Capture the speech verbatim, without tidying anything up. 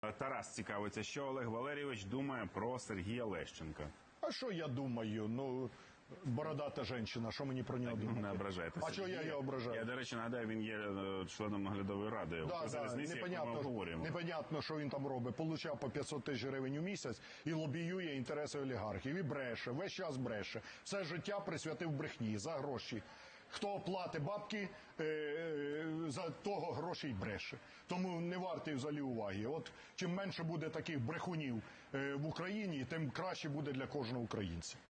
Тарас цікавиться, що Олег Валерійович думає про Сергія Лещенка. А що я думаю? Ну, бородата жінка, що мені про нього думати? Не ображайте. А чого я його ображаю? Я, до речі, нагадаю, він є членом наглядової ради. Да, да, непонятно, непонятно, що він там робить. Получав по п'ятсот тисяч гривень у місяць і лобіює інтереси олігархів. І бреше, весь час бреше. Все життя присвятив брехні за гроші. Хто платить бабки, е, е, за того гроші й бреше. Тому не вартий взагалі уваги. От чим менше буде таких брехунів е, в Україні, тим краще буде для кожного українця.